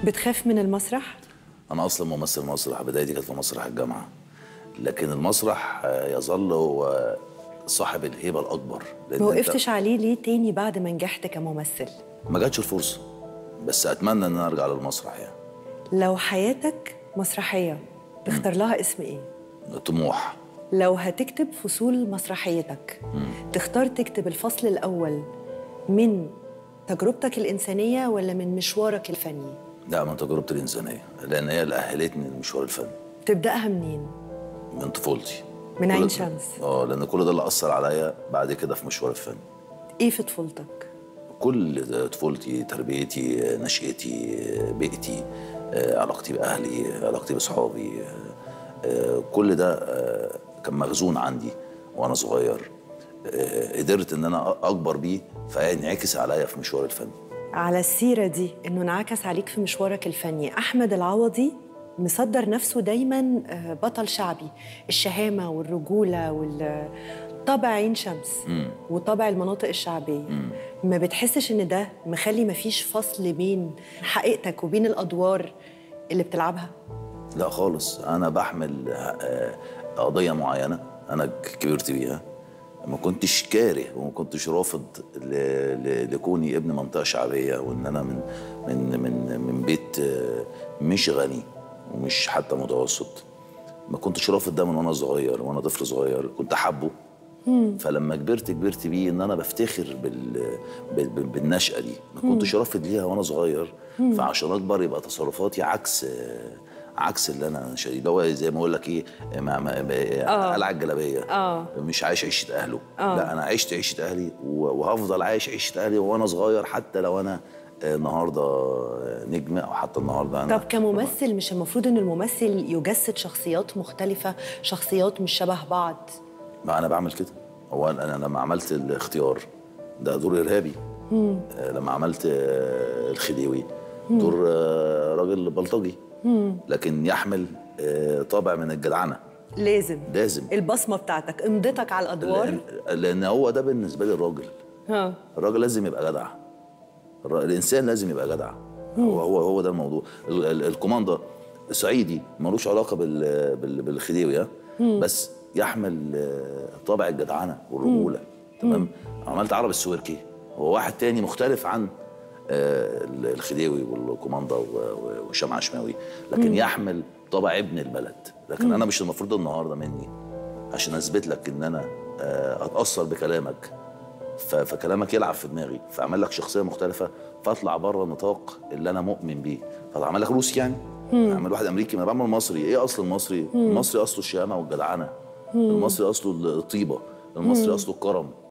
بتخاف من المسرح؟ انا اصلا ممثل مسرح، بدايتي كانت في مسرح الجامعه، لكن المسرح يظل هو صاحب الهيبه الاكبر. ما وقفتش عليه ليه تاني بعد ما نجحت كممثل؟ ما جاتش الفرصه، بس اتمنى ان انا ارجع للمسرح يعني. لو حياتك مسرحيه تختار لها اسم ايه؟ طموح. لو هتكتب فصول مسرحيتك تختار تكتب الفصل الاول من تجربتك الانسانيه ولا من مشوارك الفني؟ لا، من تجربتي الانسانيه، لان هي اللي اهلتني للمشوار الفني. تبداها منين؟ من طفولتي. من عين شمس. لان كل ده اللي اثر عليا بعد كده في مشوار الفن. ايه في طفولتك؟ كل طفولتي، تربيتي، نشأتي، بيئتي، علاقتي باهلي، علاقتي باصحابي، كل ده كان مخزون عندي وانا صغير. قدرت ان انا اكبر بيه، فينعكس عليا في مشوار الفن. على السيره دي انه انعكس عليك في مشوارك الفني، احمد العوضي مصدر نفسه دايما بطل شعبي، الشهامه والرجوله طبع عين شمس وطبع المناطق الشعبيه. ما بتحسش ان ده مخلي مفيش فصل بين حقيقتك وبين الادوار اللي بتلعبها؟ لا خالص، انا بحمل قضيه معينه انا كبرت بيها، ما كنتش كاره وما كنتش رافض لكوني ابن منطقه شعبيه، وان انا من بيت مش غني ومش حتى متوسط. ما كنتش رافض ده من وانا صغير، وانا طفل صغير كنت حابه. فلما كبرت بيه ان انا بفتخر بالنشأة دي، ما كنتش رافض ليها وانا صغير. فعشان اكبر يبقى تصرفاتي عكس اللي انا شايفه، اللي هو زي ما اقول لك ايه، قلع الجلابيه، مش عايش عيشه اهله. لا، انا عشت عيشه اهلي وهفضل عايش عيشه اهلي وانا صغير، حتى لو انا النهارده نجم، او حتى النهارده انا. طب كممثل مش المفروض ان الممثل يجسد شخصيات مختلفه، شخصيات مش شبه بعض؟ ما انا بعمل كده. هو انا لما عملت الاختيار ده دور ارهابي. لما عملت الخديوي دور راجل بلطجي، لكن يحمل طابع من الجدعنه. لازم البصمه بتاعتك، امضتك على الادوار، لان هو ده بالنسبه لي الراجل. الراجل لازم يبقى جدع، الانسان لازم يبقى جدع. هو ده الموضوع. الكوماندا صعيدي ملوش علاقه بالخديوي، بس يحمل طابع الجدعنه والرجوله. تمام. عملت عرب السويركي، هو واحد تاني مختلف عن الخديوي والكوماندا وهشام عشماوي، لكن يحمل طابع ابن البلد. لكن انا مش المفروض النهارده مني عشان اثبت لك ان انا اتاثر بكلامك، فكلامك يلعب في دماغي، فاعمل لك شخصيه مختلفه، فاطلع بره النطاق اللي انا مؤمن بيه. فاعمل لك روسي يعني، اعمل واحد امريكي. ما انا بعمل مصري. ايه اصل المصري؟ المصري اصله الشهامه والجدعنه، المصري اصله الطيبه، المصري اصله الكرم.